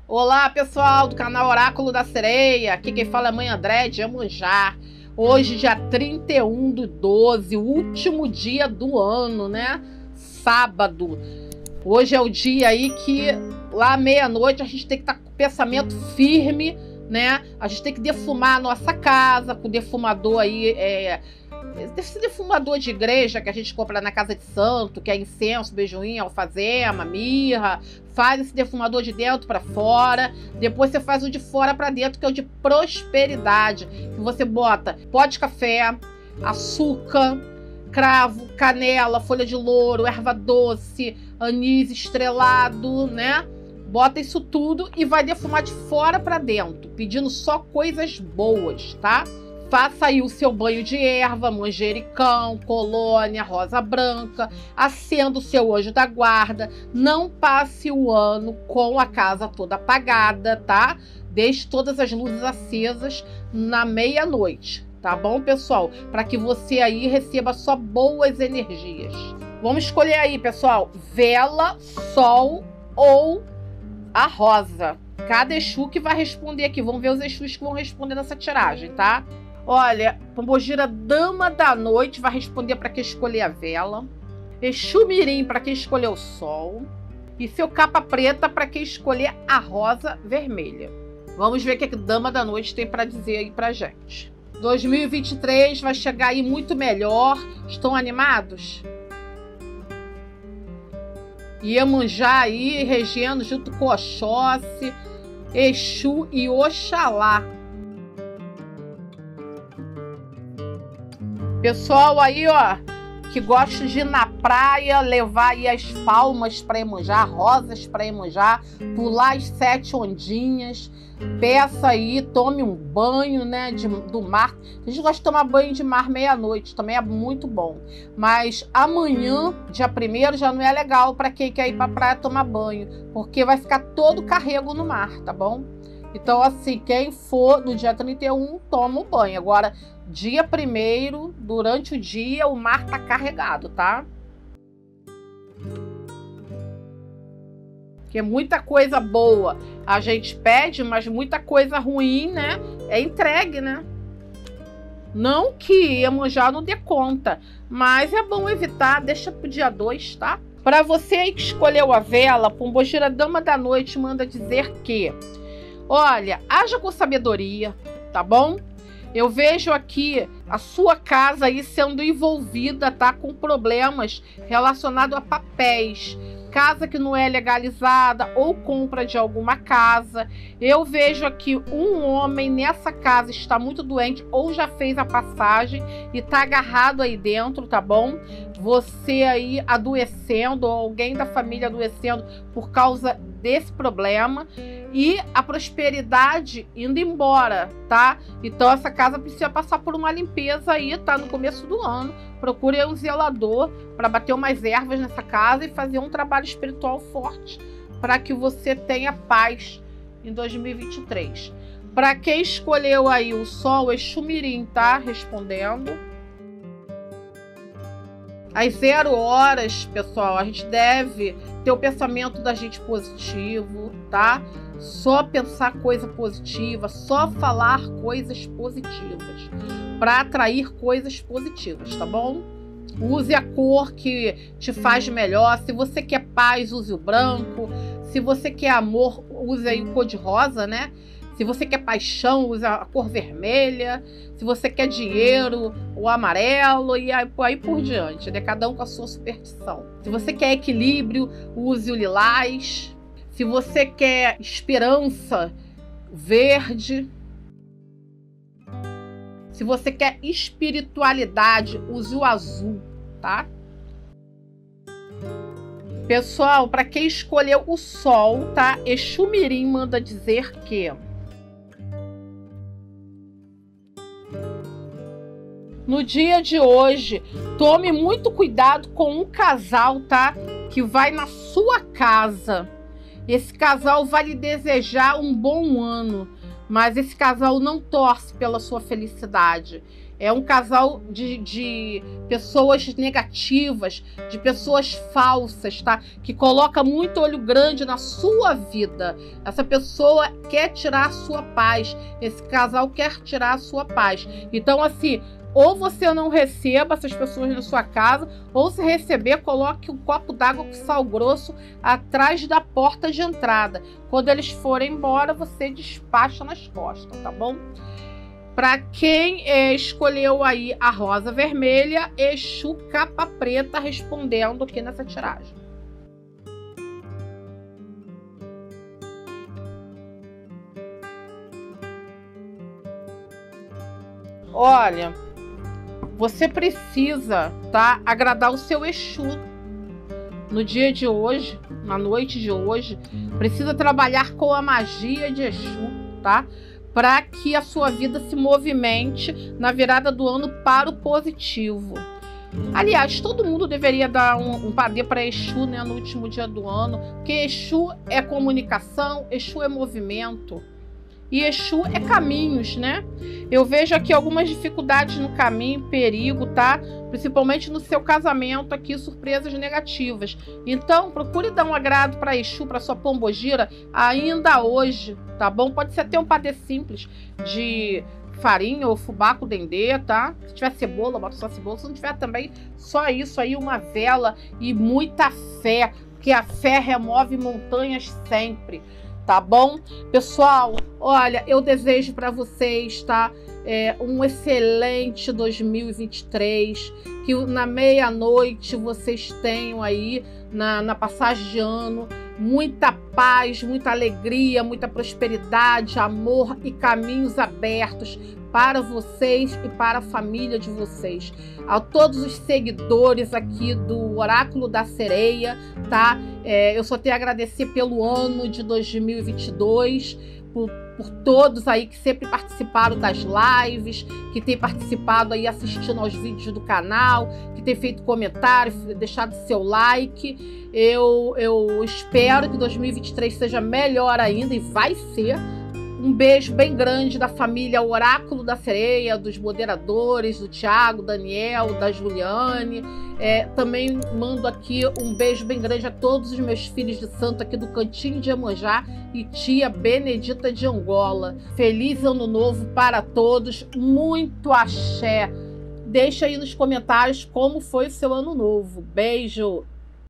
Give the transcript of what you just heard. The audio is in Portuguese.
Olá, pessoal do canal Oráculo da Sereia. Aqui quem fala é Mãe André de Iemanjá. Hoje, dia 31/12, o último dia do ano, né? Sábado. Hoje é o dia aí que lá meia-noite a gente tem que estar com o pensamento firme, né? A gente tem que defumar a nossa casa com o defumador aí, esse defumador de igreja que a gente compra na casa de santo, que é incenso, beijoinha, alfazema, mirra. Faz esse defumador de dentro para fora. Depois você faz o de fora para dentro, que é o de prosperidade. Que você bota pó de café, açúcar, cravo, canela, folha de louro, erva doce, anis estrelado, né? Bota isso tudo e vai defumar de fora para dentro, pedindo só coisas boas, tá? Faça aí o seu banho de erva, manjericão, colônia, rosa branca, acenda o seu anjo da guarda, não passe o ano com a casa toda apagada, tá? Deixe todas as luzes acesas na meia-noite, tá bom, pessoal? Para que você aí receba só boas energias. Vamos escolher aí, pessoal, vela, sol ou a rosa. Cada Exu que vai responder aqui. Vamos ver os Exus que vão responder nessa tiragem, tá? Olha, Pombogira, Dama da Noite, vai responder para quem escolher a vela. Exu Mirim para quem escolher o sol. E seu Capa Preta para quem escolher a rosa vermelha. Vamos ver o que a Dama da Noite tem para dizer aí pra gente. 2023 vai chegar aí muito melhor. Estão animados? Iemanjá aí, regendo junto com Oxóssi, Exu e Oxalá. Pessoal aí, ó, que gosta de ir na praia, levar aí as palmas para Iemanjá, rosas para Iemanjá, pular as 7 ondinhas, peça aí, tome um banho, né, do mar. A gente gosta de tomar banho de mar meia-noite, também é muito bom. Mas amanhã, dia 1º, já não é legal para quem quer ir para praia tomar banho, porque vai ficar todo carrego no mar, tá bom? Então, assim, quem for no dia 31, toma o banho. Agora, dia 1º, durante o dia, o mar tá carregado, tá? Porque muita coisa boa a gente pede, mas muita coisa ruim, né? É entregue, né? Não que Iemanjá não dê conta, mas é bom evitar, deixa pro dia 2, tá? Para você aí que escolheu a vela, Pombogira, Dama da Noite, manda dizer que... Olha, haja com sabedoria, tá bom? Eu vejo aqui a sua casa aí sendo envolvida, tá? Com problemas relacionados a papéis. Casa que não é legalizada ou compra de alguma casa. Eu vejo aqui um homem nessa casa está muito doente ou já fez a passagem e tá agarrado aí dentro, tá bom? Você aí adoecendo ou alguém da família adoecendo por causa desse problema e a prosperidade indo embora, tá? Então essa casa precisa passar por uma limpeza aí, tá? No começo do ano. Procure um zelador para bater umas ervas nessa casa e fazer um trabalho espiritual forte para que você tenha paz em 2023. Para quem escolheu aí o sol, Exu Mirim tá respondendo. Às 0 horas, pessoal, a gente deve ter o pensamento da gente positivo, tá? Só pensar coisa positiva, só falar coisas positivas para atrair coisas positivas, tá bom? Use a cor que te faz melhor. Se você quer paz, use o branco. Se você quer amor, use aí o cor de rosa, né? Se você quer paixão, use a cor vermelha. Se você quer dinheiro, o amarelo e aí por diante, né? Cada um com a sua superstição. Se você quer equilíbrio, use o lilás. Se você quer esperança, verde. Se você quer espiritualidade, use o azul, tá? Pessoal, para quem escolheu o sol, tá? Exu Mirim manda dizer que... No dia de hoje, tome muito cuidado com um casal, tá? Que vai na sua casa. Esse casal vai lhe desejar um bom ano, mas esse casal não torce pela sua felicidade. É um casal de pessoas negativas, de pessoas falsas, tá? Que coloca muito olho grande na sua vida. Essa pessoa quer tirar a sua paz. Esse casal quer tirar a sua paz. Então, assim, ou você não receba essas pessoas na sua casa, ou se receber, coloque um copo d'água com sal grosso atrás da porta de entrada. Quando eles forem embora, você despacha nas costas, tá bom? Para quem escolheu aí a rosa vermelha, Exu capa preta respondendo aqui nessa tiragem. Olha, você precisa, tá, agradar o seu Exu no dia de hoje, na noite de hoje. Precisa trabalhar com a magia de Exu, tá? Para que a sua vida se movimente na virada do ano para o positivo. Aliás, todo mundo deveria dar um padê para Exu, né, no último dia do ano, porque Exu é comunicação, Exu é movimento. E Exu é caminhos, né? Eu vejo aqui algumas dificuldades no caminho, perigo, tá? Principalmente no seu casamento aqui, surpresas negativas. Então, procure dar um agrado para Exu, para sua pombogira, ainda hoje, tá bom? Pode ser até um padê simples de farinha ou fubá com dendê, tá? Se tiver cebola, bota só cebola. Se não tiver também, só isso aí, uma vela e muita fé, porque a fé remove montanhas sempre. Tá bom? Pessoal, olha, eu desejo para vocês, tá? Um excelente 2023, que na meia-noite vocês tenham aí, na passagem de ano, muita paz, muita alegria, muita prosperidade, amor e caminhos abertos para vocês e para a família de vocês. A todos os seguidores aqui do Oráculo da Sereia, tá? Eu só tenho a agradecer pelo ano de 2022, por todos aí que sempre participaram das lives, que tem participado aí assistindo aos vídeos do canal, que tem feito comentário, deixado seu like. Eu espero que 2023 seja melhor ainda, e vai ser. Um beijo bem grande da família Oráculo da Sereia, dos moderadores, do Thiago, Daniel, da Juliane. Também mando aqui um beijo bem grande a todos os meus filhos de santo aqui do Cantinho de Iemanjá e tia Benedita de Angola. Feliz ano novo para todos, muito axé. Deixa aí nos comentários como foi o seu ano novo. Beijo!